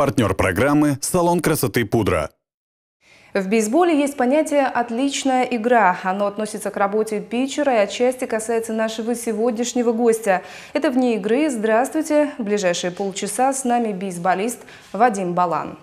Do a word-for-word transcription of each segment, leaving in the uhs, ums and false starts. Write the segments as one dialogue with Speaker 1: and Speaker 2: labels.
Speaker 1: Партнер программы «Салон красоты Пудра».
Speaker 2: В бейсболе есть понятие «отличная игра». Оно относится к работе питчера и отчасти касается нашего сегодняшнего гостя. Это «Вне игры». Здравствуйте. В ближайшие полчаса с нами бейсболист Вадим Балан.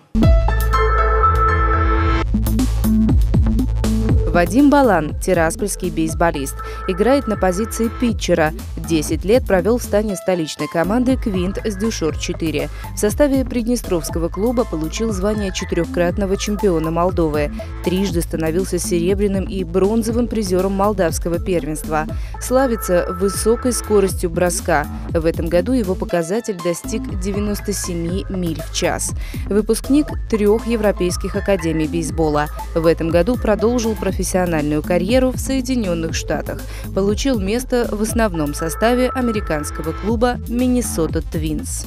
Speaker 2: Вадим Балан – тираспольский бейсболист. Играет на позиции питчера. десять лет провел в стане столичной команды «Квинт» с Дюшор четыре. В составе Приднестровского клуба получил звание четырехкратного чемпиона Молдовы. Трижды становился серебряным и бронзовым призером молдавского первенства. Славится высокой скоростью броска. В этом году его показатель достиг девяноста семи миль в час. Выпускник трех европейских академий бейсбола. В этом году продолжил профессиональную профессиональную карьеру в Соединенных Штатах. Получил место в основном составе американского клуба «Миннесота Твинс».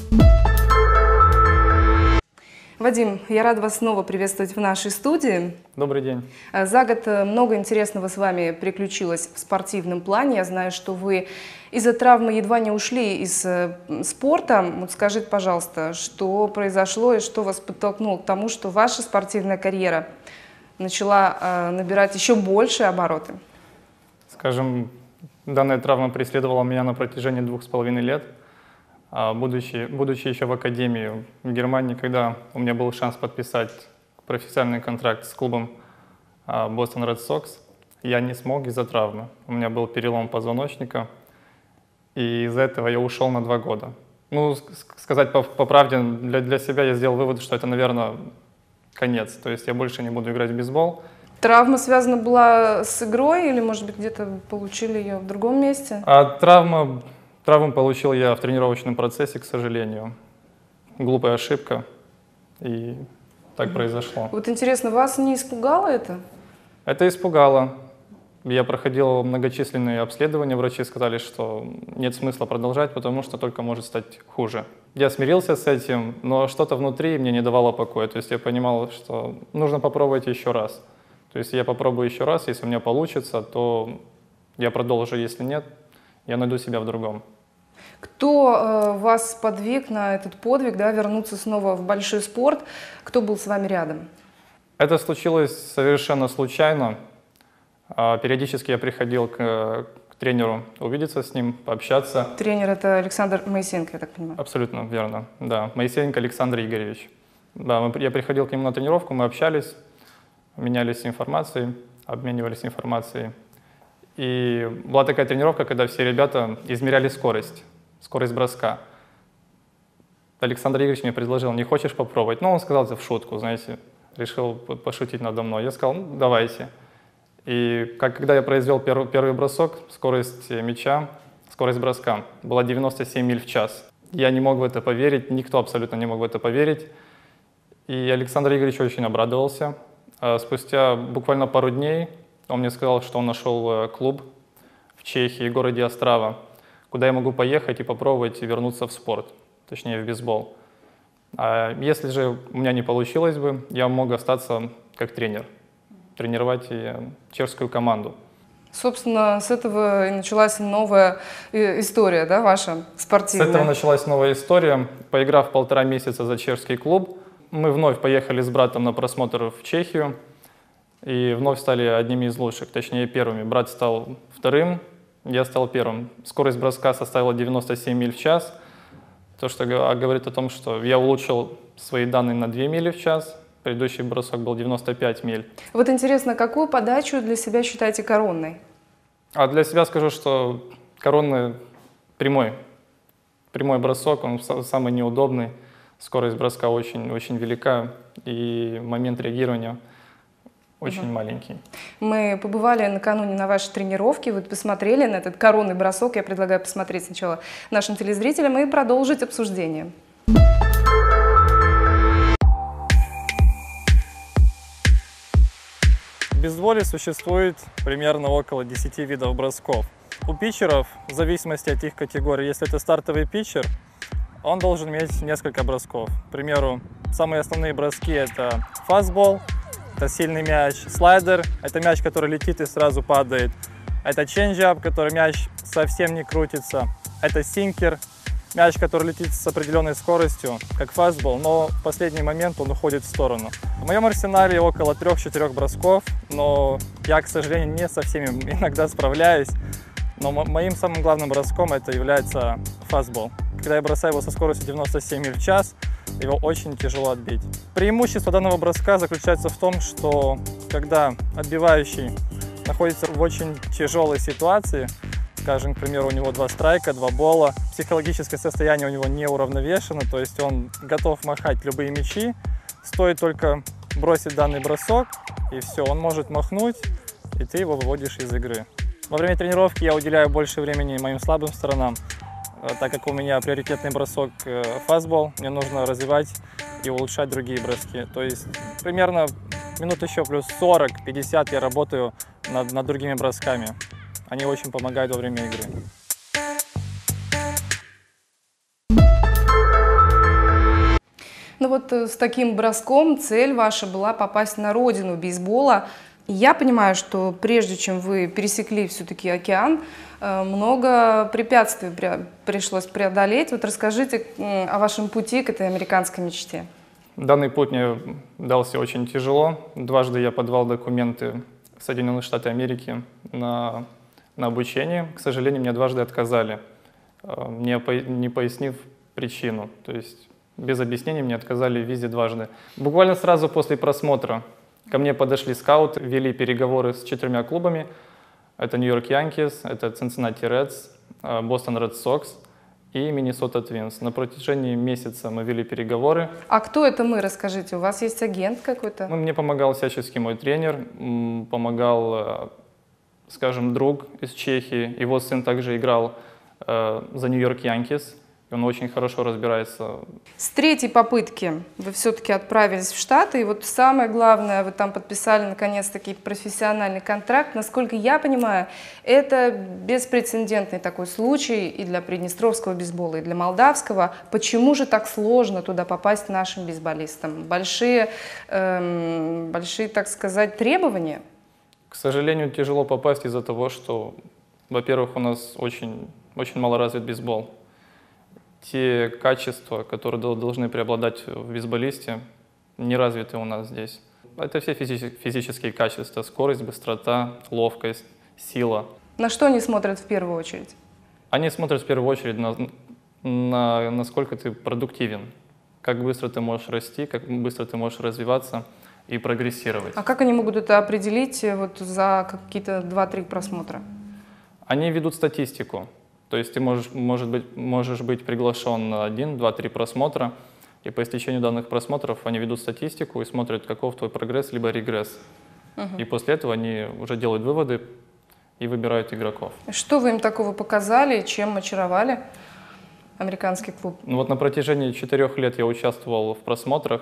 Speaker 2: Вадим, я рада вас снова приветствовать в нашей студии.
Speaker 3: Добрый день.
Speaker 2: За год много интересного с вами приключилось в спортивном плане. Я знаю, что вы из-за травмы едва не ушли из спорта. Вот скажите, пожалуйста, что произошло и что вас подтолкнуло к тому, что ваша спортивная карьера начала э, набирать еще больше обороты?
Speaker 3: Скажем, данная травма преследовала меня на протяжении двух с половиной лет. А будучи, будучи еще в академии в Германии, когда у меня был шанс подписать профессиональный контракт с клубом Бостон Ред Сокс, я не смог из-за травмы. У меня был перелом позвоночника, и из-за этого я ушел на два года. Ну, сказать по, по правде, для, для себя я сделал вывод, что это, наверное, конец. То есть я больше не буду играть в бейсбол.
Speaker 2: Травма связана была с игрой или, может быть, где-то получили ее в другом месте?
Speaker 3: А травма, травму получил я в тренировочном процессе, к сожалению. Глупая ошибка. И так mm-hmm. произошло.
Speaker 2: Вот интересно, вас не испугало это?
Speaker 3: Это испугало. Я проходил многочисленные обследования, врачи сказали, что нет смысла продолжать, потому что только может стать хуже. Я смирился с этим, но что-то внутри мне не давало покоя. То есть я понимал, что нужно попробовать еще раз. То есть я попробую еще раз, если у меня получится, то я продолжу, если нет, я найду себя в другом.
Speaker 2: Кто э, вас сподвиг на этот подвиг, да, вернуться снова в большой спорт? Кто был с вами рядом?
Speaker 3: Это случилось совершенно случайно. Периодически я приходил к, к тренеру увидеться с ним, пообщаться.
Speaker 2: Тренер — это Александр Моисеенко, я так понимаю?
Speaker 3: Абсолютно верно, да. Моисеенко Александр Игоревич. Да, мы, я приходил к нему на тренировку, мы общались, менялись информацией, обменивались информацией. И была такая тренировка, когда все ребята измеряли скорость, скорость броска. Александр Игоревич мне предложил: не хочешь попробовать? Ну, он сказал это в шутку, знаете, решил пошутить надо мной. Я сказал: ну, давайте. И как, когда я произвел первый, первый бросок, скорость мяча, скорость броска была девяносто семь миль в час. Я не мог в это поверить, никто абсолютно не мог в это поверить. И Александр Игоревич очень обрадовался. А спустя буквально пару дней он мне сказал, что он нашел клуб в Чехии, в городе Острава, куда я могу поехать и попробовать вернуться в спорт, точнее в бейсбол. А если же у меня не получилось бы, я мог остаться как тренер, тренировать чешскую команду.
Speaker 2: Собственно, с этого и началась новая история, да, ваша спортивная?
Speaker 3: С этого началась новая история. Поиграв полтора месяца за чешский клуб, мы вновь поехали с братом на просмотр в Чехию и вновь стали одними из лучших, точнее первыми. Брат стал вторым, я стал первым. Скорость броска составила девяносто семь миль в час, то, что говорит о том, что я улучшил свои данные на две мили в час. Предыдущий бросок был девяносто пять миль. Вот
Speaker 2: интересно, какую подачу для себя считаете коронной?
Speaker 3: А для себя скажу, что коронный прямой. Прямой бросок, он самый неудобный. Скорость броска очень, очень велика, и момент реагирования очень угу. маленький.
Speaker 2: Мы побывали накануне на вашей тренировке, вот посмотрели на этот коронный бросок. Я предлагаю посмотреть сначала нашим телезрителям и продолжить обсуждение.
Speaker 3: В бейсболе существует примерно около десяти видов бросков. У питчеров, в зависимости от их категории, если это стартовый питчер, он должен иметь несколько бросков. К примеру, самые основные броски — это фастбол, это сильный мяч, слайдер, это мяч, который летит и сразу падает, это ченджап, который мяч совсем не крутится, это синкер, мяч, который летит с определенной скоростью, как фастбол, но в последний момент он уходит в сторону. В моем арсенале около трех-четырех бросков, но я, к сожалению, не со всеми иногда справляюсь. Но моим самым главным броском это является фастбол. Когда я бросаю его со скоростью девяносто семь миль в час, его очень тяжело отбить. Преимущество данного броска заключается в том, что когда отбивающий находится в очень тяжелой ситуации, скажем, к примеру, у него два страйка, два бола, психологическое состояние у него не уравновешено, то есть он готов махать любые мячи, стоит только бросить данный бросок, и все, он может махнуть, и ты его выводишь из игры. Во время тренировки я уделяю больше времени моим слабым сторонам, так как у меня приоритетный бросок фастбол, мне нужно развивать и улучшать другие броски. То есть примерно минут еще плюс сорок-пятьдесят я работаю над, над другими бросками. Они очень помогают во время игры.
Speaker 2: Ну вот с таким броском цель ваша была попасть на родину бейсбола. Я понимаю, что прежде чем вы пересекли все-таки океан, много препятствий пришлось преодолеть. Вот расскажите о вашем пути к этой американской мечте.
Speaker 3: Данный путь мне дался очень тяжело. Дважды я подавал документы в Соединенные Штаты Америки на, на обучение. К сожалению, мне дважды отказали, не, не пояснив причину. То есть без объяснений мне отказали в визе дважды. Буквально сразу после просмотра ко мне подошли скауты, вели переговоры с четырьмя клубами. Это Нью-Йорк Янкис, это Цинциннати Редс, Бостон Ред Сокс и Миннесота Твинс. На протяжении месяца мы вели переговоры.
Speaker 2: А кто это мы, расскажите? У вас есть агент какой-то?
Speaker 3: Ну, мне помогал всячески мой тренер, помогал, скажем, друг из Чехии. Его сын также играл за Нью-Йорк Янкис. Он очень хорошо разбирается.
Speaker 2: С третьей попытки вы все-таки отправились в Штаты, и вот самое главное, вы там подписали наконец-таки профессиональный контракт. Насколько я понимаю, это беспрецедентный такой случай и для приднестровского бейсбола, и для молдавского. Почему же так сложно туда попасть нашим бейсболистам? Большие, эм, большие, так сказать, требования?
Speaker 3: К сожалению, тяжело попасть из-за того, что, во-первых, у нас очень, очень мало развит бейсбол. Те качества, которые должны преобладать в бейсболисте, не развиты у нас здесь. Это все физические качества: скорость, быстрота, ловкость, сила.
Speaker 2: На что они смотрят в первую очередь?
Speaker 3: Они смотрят в первую очередь на, на насколько ты продуктивен, как быстро ты можешь расти, как быстро ты можешь развиваться и прогрессировать.
Speaker 2: А как они могут это определить вот за какие-то два-три просмотра?
Speaker 3: Они ведут статистику. То есть ты можешь, может быть, можешь быть приглашен на один, два, три просмотра, и по истечению данных просмотров они ведут статистику и смотрят, каков твой прогресс либо регресс. Uh-huh. И после этого они уже делают выводы и выбирают игроков.
Speaker 2: Что вы им такого показали, чем очаровали американский клуб?
Speaker 3: Ну вот на протяжении четырех лет я участвовал в просмотрах,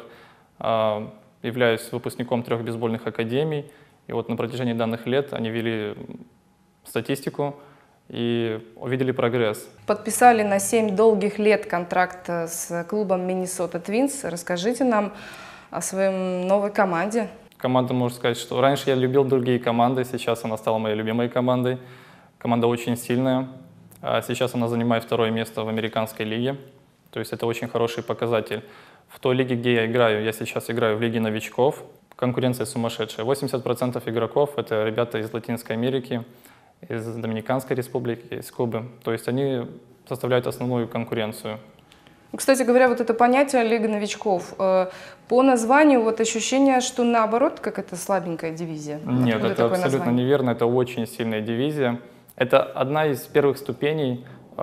Speaker 3: являюсь выпускником трех бейсбольных академий, и вот на протяжении данных лет они вели статистику и увидели прогресс.
Speaker 2: Подписали на семь долгих лет контракт с клубом Миннесота Твинс. Расскажите нам о своей новой команде.
Speaker 3: Команда, можно сказать, что раньше я любил другие команды, сейчас она стала моей любимой командой. Команда очень сильная. Сейчас она занимает второе место в американской лиге. То есть это очень хороший показатель. В той лиге, где я играю, я сейчас играю в лиге новичков. Конкуренция сумасшедшая. восемьдесят процентов игроков — это ребята из Латинской Америки, из Доминиканской республики, из Кубы. То есть они составляют основную конкуренцию.
Speaker 2: Кстати говоря, вот это понятие Лига новичков, по названию вот ощущение, что наоборот, как это слабенькая дивизия.
Speaker 3: Нет,
Speaker 2: Откуда
Speaker 3: это абсолютно название? Неверно, это очень сильная дивизия. Это одна из первых ступеней э,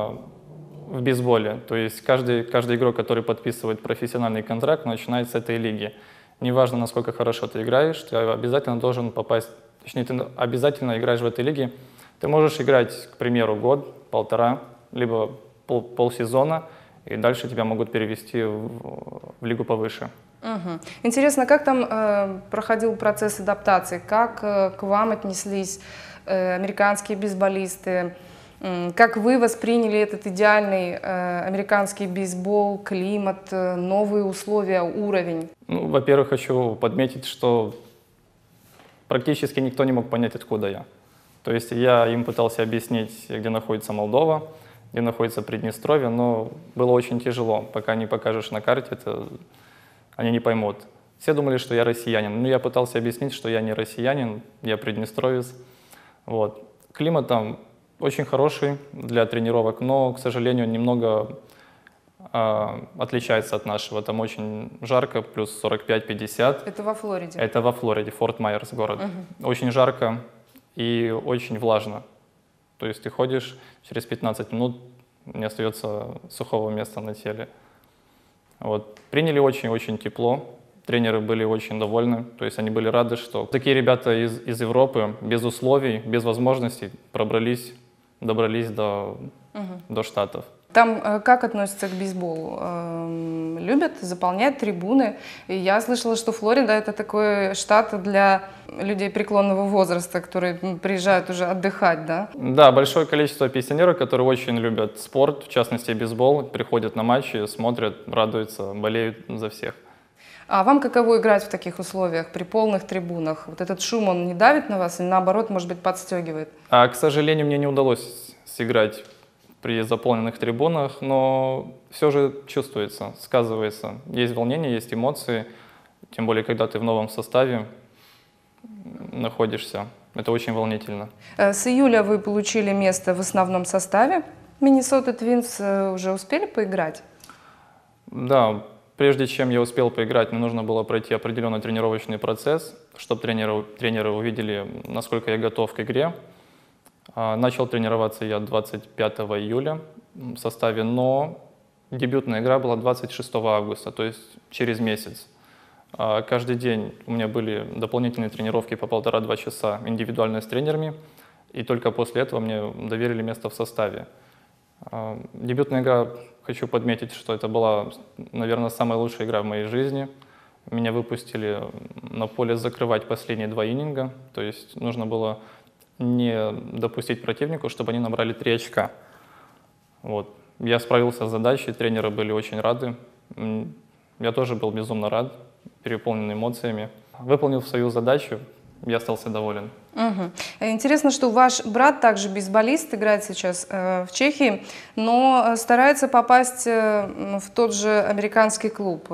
Speaker 3: в бейсболе. То есть каждый, каждый игрок, который подписывает профессиональный контракт, начинает с этой лиги. Неважно, насколько хорошо ты играешь, ты обязательно должен попасть. Точнее, ты обязательно играешь в этой лиге. Ты можешь играть, к примеру, год, полтора, либо пол, полсезона, и дальше тебя могут перевести в, в лигу повыше.
Speaker 2: Угу. Интересно, как там э, проходил процесс адаптации? Как э, к вам отнеслись э, американские бейсболисты? Э, как вы восприняли этот идеальный э, американский бейсбол, климат, э, новые условия, уровень?
Speaker 3: Ну, во-первых, хочу подметить, что практически никто не мог понять, откуда я. То есть я им пытался объяснить, где находится Молдова, где находится Приднестровье, но было очень тяжело. Пока не покажешь на карте, это они не поймут. Все думали, что я россиянин. Ну, я пытался объяснить, что я не россиянин, я приднестровец. Вот. Климат там очень хороший для тренировок, но, к сожалению, немного э, отличается от нашего. Там очень жарко, плюс сорок пять — пятьдесят.
Speaker 2: Это во Флориде?
Speaker 3: Это во Флориде, Форт Майерс город. Угу. Очень жарко и очень влажно. То есть ты ходишь, через пятнадцать минут не остается сухого места на теле. Вот. Приняли очень-очень тепло. Тренеры были очень довольны, то есть они были рады, что такие ребята из, из Европы без условий, без возможностей пробрались, добрались до, угу. до Штатов.
Speaker 2: Там э, как относятся к бейсболу? Э, любят заполнять трибуны. И я слышала, что Флорида — это такой штат для людей преклонного возраста, которые приезжают уже отдыхать, да?
Speaker 3: Да, большое количество пенсионеров, которые очень любят спорт, в частности бейсбол, приходят на матчи, смотрят, радуются, болеют за всех.
Speaker 2: А вам каково играть в таких условиях, при полных трибунах? Вот этот шум, он не давит на вас или наоборот, может быть, подстегивает?
Speaker 3: А, к сожалению, мне не удалось сыграть при заполненных трибунах, но все же чувствуется, сказывается. Есть волнение, есть эмоции, тем более, когда ты в новом составе находишься. Это очень волнительно.
Speaker 2: С июля вы получили место в основном составе Миннесота Твинс. Уже успели поиграть?
Speaker 3: Да. Прежде чем я успел поиграть, мне нужно было пройти определенный тренировочный процесс, чтобы тренеры, тренеры увидели, насколько я готов к игре. Начал тренироваться я двадцать пятого июля в составе, но дебютная игра была двадцать шестого августа, то есть через месяц. Каждый день у меня были дополнительные тренировки по полтора-два часа индивидуально с тренерами, и только после этого мне доверили место в составе. Дебютная игра, хочу подметить, что это была, наверное, самая лучшая игра в моей жизни. Меня выпустили на поле закрывать последние два иннинга, то есть нужно было не допустить противнику, чтобы они набрали три очка. Вот. Я справился с задачей, тренеры были очень рады. Я тоже был безумно рад, переполнен эмоциями. Выполнил свою задачу, я остался доволен.
Speaker 2: Угу. Интересно, что ваш брат также бейсболист, играет сейчас э, в Чехии, но старается попасть э, в тот же американский клуб.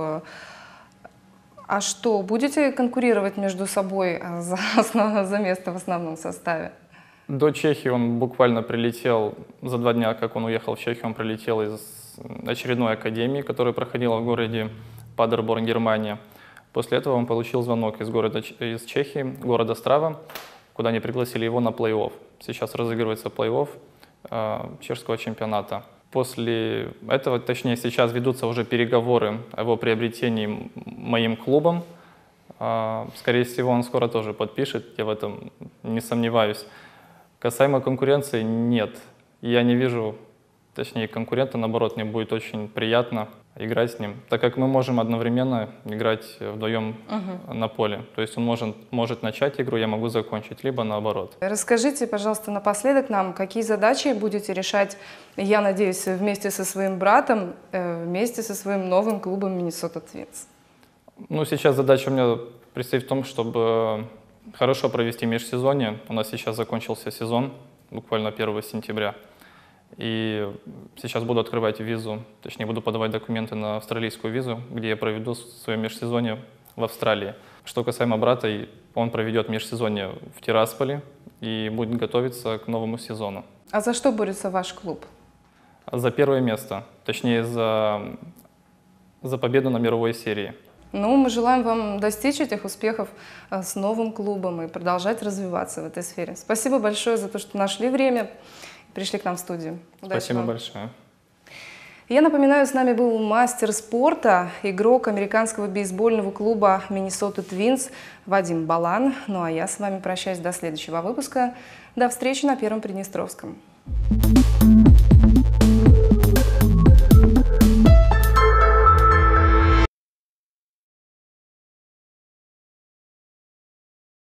Speaker 2: А что, будете конкурировать между собой за, основ... за место в основном составе?
Speaker 3: До Чехии он буквально прилетел, за два дня, как он уехал в Чехию, он прилетел из очередной академии, которая проходила в городе Падерборн, Германия. После этого он получил звонок из города, из Чехии, города Страва, куда они пригласили его на плей-офф. Сейчас разыгрывается плей-офф э, чешского чемпионата. После этого, точнее, сейчас ведутся уже переговоры о его приобретении моим клубом. Э, скорее всего, он скоро тоже подпишет, я в этом не сомневаюсь. Касаемо конкуренции, нет. Я не вижу, точнее, конкурента, наоборот, мне будет очень приятно играть с ним, так как мы можем одновременно играть вдвоем uh-huh. на поле. То есть он может, может начать игру, я могу закончить, либо наоборот.
Speaker 2: Расскажите, пожалуйста, напоследок нам, какие задачи будете решать, я надеюсь, вместе со своим братом, вместе со своим новым клубом Миннесота Твинс?
Speaker 3: Ну, сейчас задача у меня предстоит в том, чтобы хорошо провести межсезонье. У нас сейчас закончился сезон, буквально первого сентября. И сейчас буду открывать визу, точнее буду подавать документы на австралийскую визу, где я проведу свое межсезонье в Австралии. Что касаемо брата, он проведет межсезонье в Тирасполе и будет готовиться к новому сезону.
Speaker 2: А за что борется ваш клуб?
Speaker 3: За первое место, точнее за, за победу на мировой серии.
Speaker 2: Ну, мы желаем вам достичь этих успехов с новым клубом и продолжать развиваться в этой сфере. Спасибо большое за то, что нашли время. Пришли к нам в студию. Удачи
Speaker 3: Спасибо
Speaker 2: вам.
Speaker 3: большое.
Speaker 2: Я напоминаю, с нами был мастер спорта, игрок американского бейсбольного клуба Миннесота Твинс Вадим Балан. Ну а я с вами прощаюсь до следующего выпуска. До встречи на Первом Приднестровском.